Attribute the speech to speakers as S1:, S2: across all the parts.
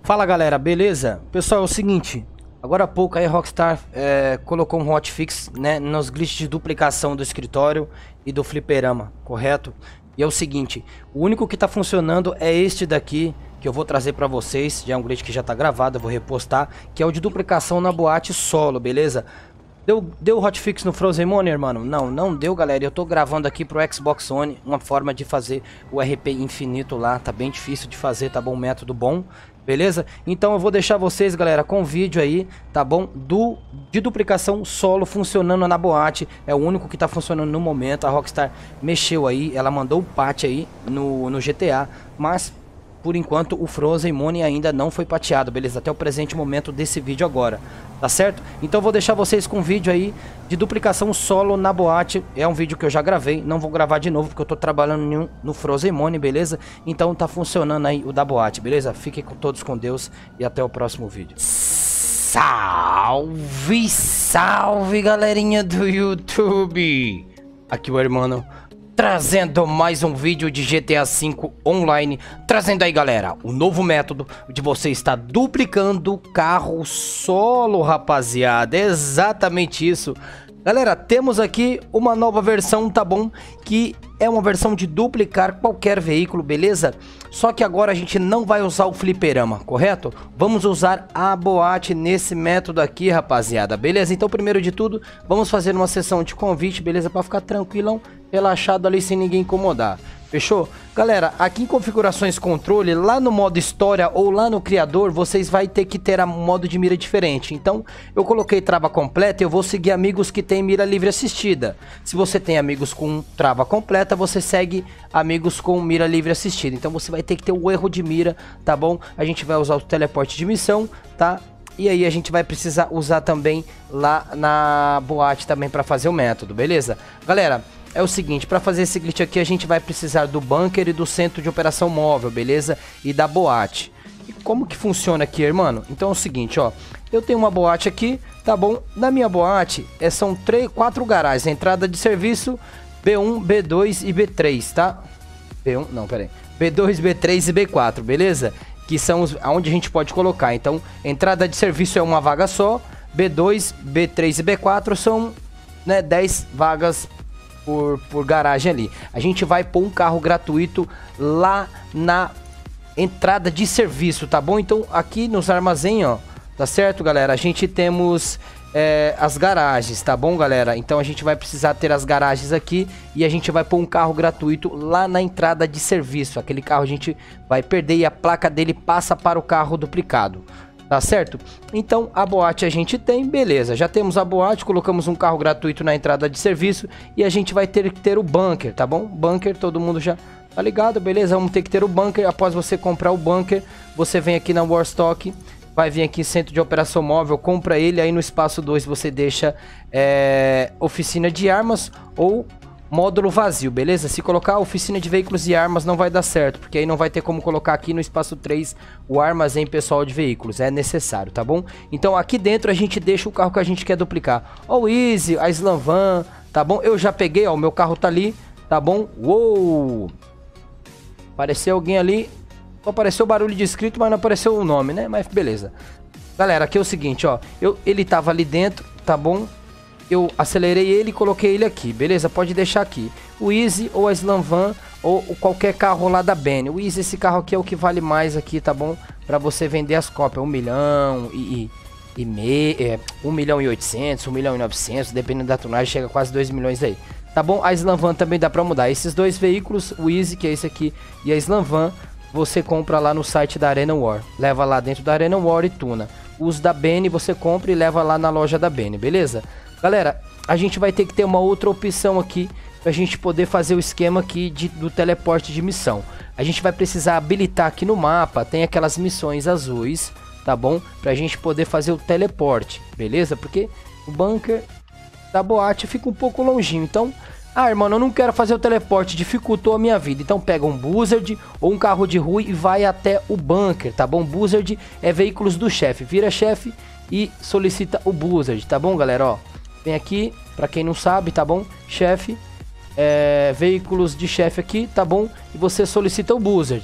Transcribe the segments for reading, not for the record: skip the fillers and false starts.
S1: Fala galera, beleza? Pessoal, é o seguinte, agora há pouco aí a Rockstar colocou um hotfix, né, nos glitches de duplicação do escritório e do fliperama, correto? E é o seguinte, o único que tá funcionando é este daqui, que eu vou trazer pra vocês, já é um glitch que já tá gravado, eu vou repostar, que é o de duplicação na boate solo, beleza? Deu hotfix no Frozen Money, mano? Não deu, galera. Eu tô gravando aqui pro Xbox One uma forma de fazer o RP infinito lá. Tá bem difícil de fazer, tá bom? Um método bom, beleza? Então eu vou deixar vocês, galera, com vídeo aí, tá bom? De duplicação solo funcionando na boate. É o único que tá funcionando no momento. A Rockstar mexeu aí, ela mandou o patch aí no GTA, mas por enquanto o Frozen Money ainda não foi pateado, beleza? Até o presente momento desse vídeo agora, tá certo? Então eu vou deixar vocês com um vídeo aí de duplicação solo na boate. É um vídeo que eu já gravei, não vou gravar de novo porque eu tô trabalhando no Frozen Money, beleza? Então tá funcionando aí o da boate, beleza? Fiquem todos com Deus e até o próximo vídeo. Salve, salve galerinha do YouTube! Aqui o Hermano, trazendo mais um vídeo de GTA V Online, trazendo aí, galera, o novo método de você estar duplicando carro solo, rapaziada. É exatamente isso. Galera, temos aqui uma nova versão, tá bom? Que é uma versão de duplicar qualquer veículo, beleza? Só que agora a gente não vai usar o fliperama, correto? Vamos usar a boate nesse método aqui, rapaziada, beleza? Então, primeiro de tudo, vamos fazer uma sessão de convite, beleza? Pra ficar tranquilão, relaxado ali, sem ninguém incomodar. Fechou? Galera, aqui em configurações controle, lá no modo história ou lá no criador, vocês vai ter que ter um modo de mira diferente. Então, eu coloquei trava completa e eu vou seguir amigos que tem mira livre assistida. Se você tem amigos com trava completa, você segue amigos com mira livre assistida. Então, você vai ter que ter o erro de mira, tá bom? A gente vai usar o teleporte de missão, tá? E aí a gente vai precisar usar também lá na boate também para fazer o método, beleza? Galera, é o seguinte, para fazer esse glitch aqui a gente vai precisar do bunker e do centro de operação móvel, beleza? E da boate. E como que funciona aqui, irmão? Então é o seguinte, ó. Eu tenho uma boate aqui, tá bom? Na minha boate são 4 garagens, entrada de serviço B1, B2 e B3, tá? B1, não, pera aí. B2, B3 e B4, beleza? Que são onde a gente pode colocar. Então, entrada de serviço é uma vaga só, B2, B3 e B4 são, né, 10 vagas por garagem ali. A gente vai pôr um carro gratuito lá na entrada de serviço, tá bom? Então aqui nos armazém, ó, tá certo, galera? A gente temos as garagens, tá bom, galera? Então a gente vai precisar ter as garagens aqui e a gente vai pôr um carro gratuito lá na entrada de serviço. Aquele carro a gente vai perder e a placa dele passa para o carro duplicado. Tá certo? Então a boate a gente tem, beleza. Já temos a boate, colocamos um carro gratuito na entrada de serviço e a gente vai ter que ter o bunker, tá bom? Bunker, todo mundo já tá ligado, beleza? Vamos ter que ter o bunker. Após você comprar o bunker, você vem aqui na Warstock, vai vir aqui centro de operação móvel, compra ele, aí no espaço 2 você deixa oficina de armas ou módulo vazio, beleza? Se colocar oficina de veículos e armas não vai dar certo, porque aí não vai ter como colocar aqui no espaço 3 o armazém pessoal de veículos, é necessário, tá bom? Então aqui dentro a gente deixa o carro que a gente quer duplicar. Ó o Easy, a Slam Van, tá bom? Eu já peguei, ó, o meu carro tá ali, tá bom? Uou! Apareceu alguém ali, só apareceu o barulho de escrito, mas não apareceu o nome, né? Mas beleza. Galera, aqui é o seguinte, ó, ele tava ali dentro, tá bom? Eu acelerei ele e coloquei ele aqui, beleza? Pode deixar aqui. O Easy ou a Slam Van ou qualquer carro lá da Benny. O Easy, esse carro aqui é o que vale mais aqui, tá bom? Pra você vender as cópias. 1 milhão e 1 milhão e 800, 1 milhão e 900, dependendo da tunagem, chega a quase 2 milhões aí. Tá bom? A Slam Van também dá pra mudar. Esses dois veículos, o Easy, que é esse aqui, e a Slam Van, você compra lá no site da Arena War. Leva lá dentro da Arena War e tuna. Os da Benny você compra e leva lá na loja da Benny, beleza? Galera, a gente vai ter que ter uma outra opção aqui pra gente poder fazer o esquema aqui do teleporte de missão. A gente vai precisar habilitar aqui no mapa, tem aquelas missões azuis, tá bom? Pra gente poder fazer o teleporte, beleza? Porque o bunker da boate fica um pouco longinho, então... Ah, irmão, eu não quero fazer o teleporte, dificultou a minha vida. Então pega um Buzzard ou um carro de rua e vai até o bunker, tá bom? Buzzard é veículos do chefe, vira chefe e solicita o Buzzard, tá bom, galera? Ó, vem aqui, pra quem não sabe, tá bom? Chefe, veículos de chefe aqui, tá bom? E você solicita o Buzzard,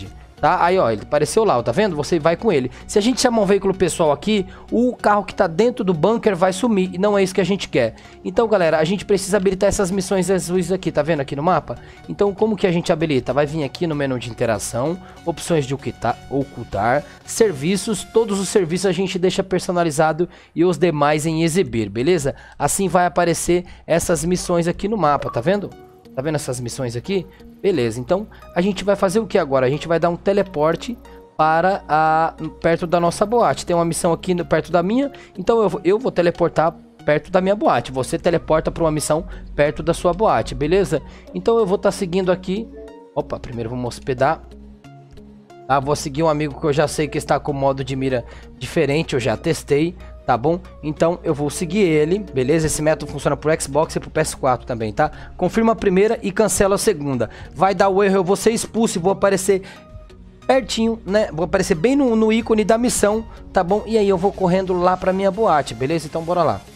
S1: tá? Aí, ó, ele apareceu lá, ó, tá vendo? Você vai com ele. Se a gente chamar um veículo pessoal aqui, o carro que tá dentro do bunker vai sumir, e não é isso que a gente quer. Então, galera, a gente precisa habilitar essas missões azuis aqui, tá vendo aqui no mapa? Então, como que a gente habilita? Vai vir aqui no menu de interação, opções de ocultar, serviços, todos os serviços a gente deixa personalizado e os demais em exibir, beleza? Assim vai aparecer essas missões aqui no mapa, tá vendo? Tá vendo essas missões aqui? Beleza, então a gente vai fazer o que agora? A gente vai dar um teleporte para perto da nossa boate. Tem uma missão aqui perto da minha, então eu vou teleportar perto da minha boate. Você teleporta para uma missão perto da sua boate, beleza? Então eu vou estar seguindo aqui. Opa, primeiro vamos hospedar. Tá, vou seguir um amigo que eu já sei que está com modo de mira diferente, eu já testei. Tá bom? Então eu vou seguir ele, beleza? Esse método funciona pro Xbox e pro PS4 também, tá? Confirma a primeira e cancela a segunda. Vai dar o erro, eu vou ser expulso e vou aparecer pertinho, né? Vou aparecer bem no ícone da missão, tá bom? E aí eu vou correndo lá pra minha boate, beleza? Então bora lá.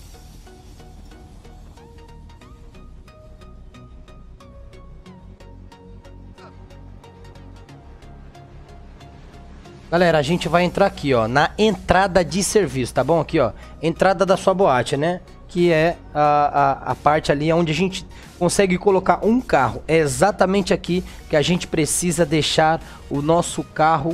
S1: Galera, a gente vai entrar aqui, ó, na entrada de serviço, tá bom? Aqui, ó, entrada da sua boate, né? Que é a parte ali onde a gente consegue colocar um carro. É exatamente aqui que a gente precisa deixar o nosso carro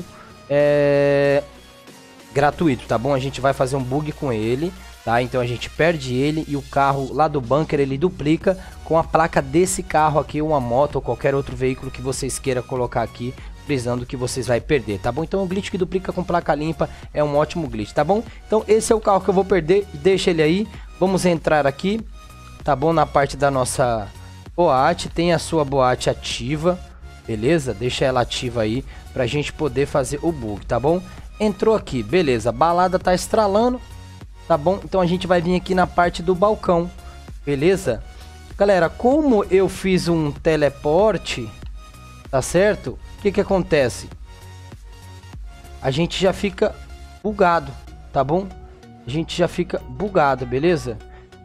S1: gratuito, tá bom? A gente vai fazer um bug com ele, tá? Então a gente perde ele e o carro lá do bunker ele duplica com a placa desse carro aqui, uma moto ou qualquer outro veículo que vocês queiram colocar aqui, frisando que vocês vai perder, tá bom? Então o glitch que duplica com placa limpa é um ótimo glitch, tá bom? Então esse é o carro que eu vou perder, deixa ele aí. Vamos entrar aqui, tá bom? Na parte da nossa boate, tem a sua boate ativa, beleza? Deixa ela ativa aí pra gente poder fazer o bug, tá bom? Entrou aqui, beleza, a balada tá estralando, tá bom? Então a gente vai vir aqui na parte do balcão, beleza? Galera, como eu fiz um teleporte, tá certo? O que acontece? A gente já fica bugado, tá bom? A gente já fica bugado, beleza?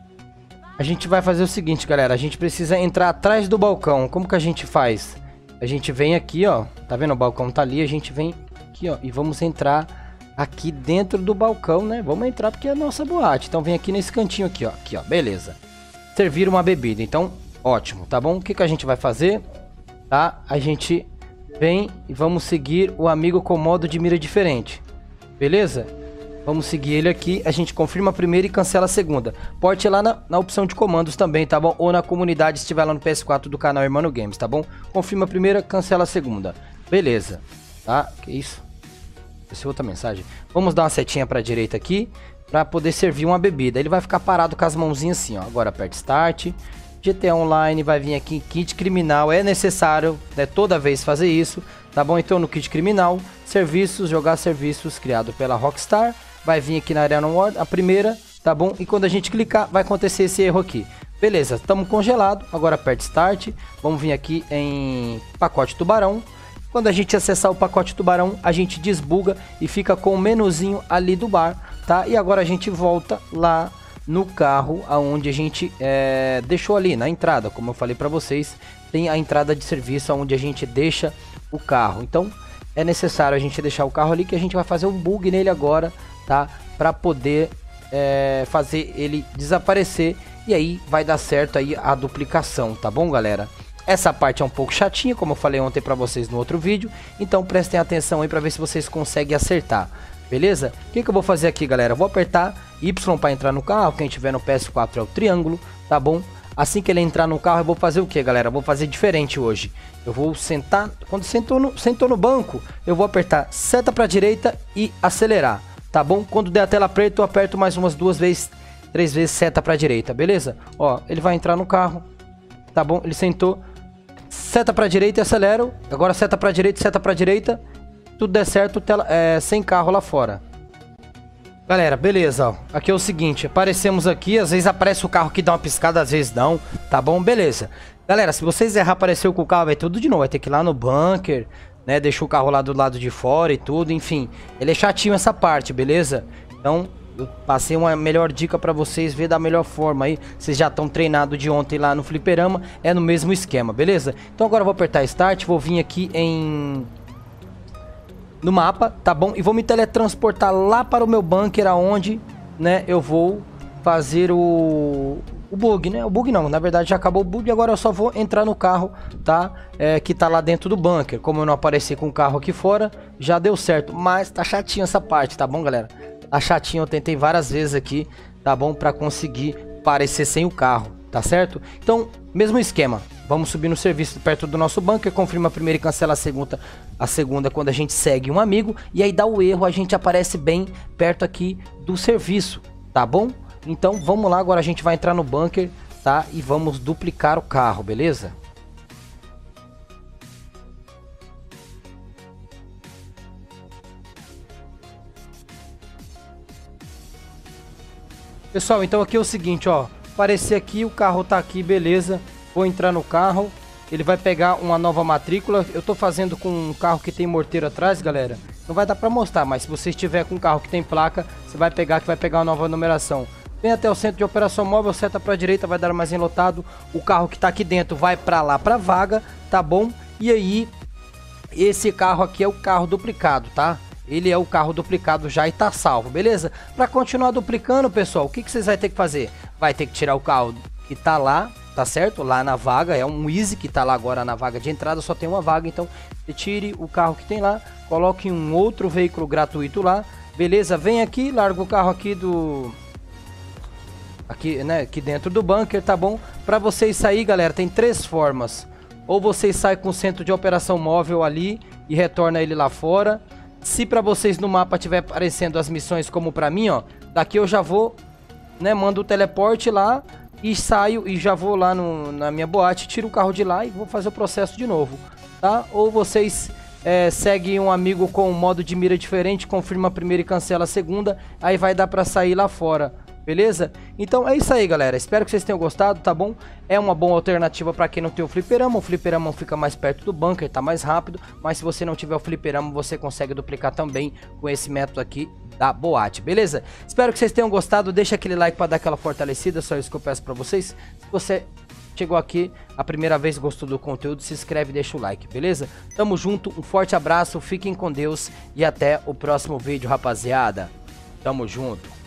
S1: A gente vai fazer o seguinte, galera. A gente precisa entrar atrás do balcão. Como que a gente faz? A gente vem aqui, ó. Tá vendo? O balcão tá ali. A gente vem aqui, ó. E vamos entrar aqui dentro do balcão, né? Vamos entrar porque é a nossa boate. Então vem aqui nesse cantinho aqui, ó. Aqui, ó. Beleza. Servir uma bebida. Então, ótimo, tá bom? O que a gente vai fazer? Tá? A gente vem e vamos seguir o amigo com modo de mira diferente. Beleza? Vamos seguir ele aqui. A gente confirma a primeira e cancela a segunda. Pode ir lá na opção de comandos também, tá bom? Ou na comunidade se estiver lá no PS4 do canal Hermano Games, tá bom? Confirma a primeira, cancela a segunda. Beleza. Tá? Que isso? Essa é outra mensagem. Vamos dar uma setinha pra direita aqui pra poder servir uma bebida. Ele vai ficar parado com as mãozinhas assim, ó. Agora aperta Start. GTA Online vai vir aqui em Kit Criminal. É necessário, né, toda vez fazer isso, tá bom? Então no Kit Criminal, Serviços, jogar serviços criado pela Rockstar. Vai vir aqui na Arena World, a primeira, tá bom? E quando a gente clicar, vai acontecer esse erro aqui. Beleza, estamos congelado. Agora aperta Start. Vamos vir aqui em Pacote Tubarão. Quando a gente acessar o Pacote Tubarão, a gente desbuga e fica com o menuzinho ali do bar, tá? E agora a gente volta lá no carro aonde a gente deixou ali na entrada. Como eu falei para vocês, tem a entrada de serviço onde a gente deixa o carro. Então é necessário a gente deixar o carro ali, que a gente vai fazer um bug nele agora, tá? Para poder fazer ele desaparecer e aí vai dar certo aí a duplicação, tá bom, galera? Essa parte é um pouco chatinha, como eu falei ontem para vocês no outro vídeo, então prestem atenção aí para ver se vocês conseguem acertar. Beleza? O que eu vou fazer aqui, galera? Eu vou apertar Y para entrar no carro. Quem tiver no PS4 é o triângulo, tá bom? Assim que ele entrar no carro, eu vou fazer o que, galera? Eu vou fazer diferente hoje. Eu vou sentar. Quando sentou no banco, eu vou apertar seta para direita e acelerar, tá bom? Quando der a tela preta, eu aperto mais umas 3 vezes seta para direita, beleza? Ó, ele vai entrar no carro, tá bom? Ele sentou. Seta para direita e acelero. Agora seta para direita, seta para direita. Tudo der certo, sem carro lá fora. Galera, beleza, ó. Aqui é o seguinte, aparecemos aqui, às vezes aparece o carro que dá uma piscada, às vezes não, tá bom? Beleza. Galera, se vocês errar, apareceu com o carro, vai tudo de novo, vai ter que ir lá no bunker, né? Deixa o carro lá do lado de fora e tudo, enfim. Ele é chatinho essa parte, beleza? Então, eu passei uma melhor dica pra vocês ver da melhor forma aí. Vocês já estão treinados de ontem lá no fliperama, é no mesmo esquema, beleza? Então agora eu vou apertar Start, vou vir aqui em no mapa, tá bom? E vou me teletransportar lá para o meu bunker, aonde, né, eu vou fazer o bug, né? O bug não, na verdade já acabou o bug, agora eu só vou entrar no carro, tá? Que tá lá dentro do bunker. Como eu não apareci com o carro aqui fora, já deu certo. Mas tá chatinho essa parte, tá bom, galera? Tá chatinho, eu tentei várias vezes aqui, tá bom? Pra conseguir aparecer sem o carro, tá certo? Então, mesmo esquema. Vamos subir no serviço perto do nosso bunker, confirma a primeira e cancela a segunda quando a gente segue um amigo. E aí dá o erro, a gente aparece bem perto aqui do serviço, tá bom? Então vamos lá, agora a gente vai entrar no bunker, tá? E vamos duplicar o carro, beleza? Pessoal, então aqui é o seguinte, ó. Aparecer aqui, o carro tá aqui, beleza. Vou entrar no carro. Ele vai pegar uma nova matrícula. Eu tô fazendo com um carro que tem morteiro atrás, galera. Não vai dar pra mostrar, mas se você estiver com um carro que tem placa, você vai pegar, que vai pegar uma nova numeração. Vem até o centro de operação móvel, seta pra direita, vai dar armazém lotado. O carro que tá aqui dentro vai pra lá, pra vaga, tá bom? E aí, esse carro aqui é o carro duplicado, tá? Ele é o carro duplicado já e tá salvo, beleza? Pra continuar duplicando, pessoal, o que vocês vão ter que fazer? Vai ter que tirar o carro que tá lá, tá certo? Lá na vaga, é um Easy que tá lá agora na vaga de entrada, só tem uma vaga, então tire o carro que tem lá, coloque um outro veículo gratuito lá, beleza? Vem aqui, larga o carro aqui aqui, né, aqui dentro do bunker, tá bom? Pra vocês sair, galera, tem três formas. Ou vocês saem com o centro de operação móvel ali e retorna ele lá fora. Se pra vocês no mapa tiver aparecendo as missões como pra mim, ó, daqui eu já vou, né, mando o teleporte lá e saio e já vou lá na minha boate, tiro o carro de lá e vou fazer o processo de novo, tá? Ou vocês seguem um amigo com um modo de mira diferente, confirma a primeira e cancela a segunda, aí vai dar pra sair lá fora. Beleza? Então é isso aí, galera. Espero que vocês tenham gostado, tá bom? É uma boa alternativa para quem não tem o fliperama. O fliperama fica mais perto do bunker, tá mais rápido. Mas se você não tiver o fliperama, você consegue duplicar também com esse método aqui da boate, beleza? Espero que vocês tenham gostado. Deixa aquele like para dar aquela fortalecida, só isso que eu peço para vocês. Se você chegou aqui a primeira vez, gostou do conteúdo, se inscreve e deixa o like, beleza? Tamo junto, um forte abraço, fiquem com Deus e até o próximo vídeo, rapaziada. Tamo junto.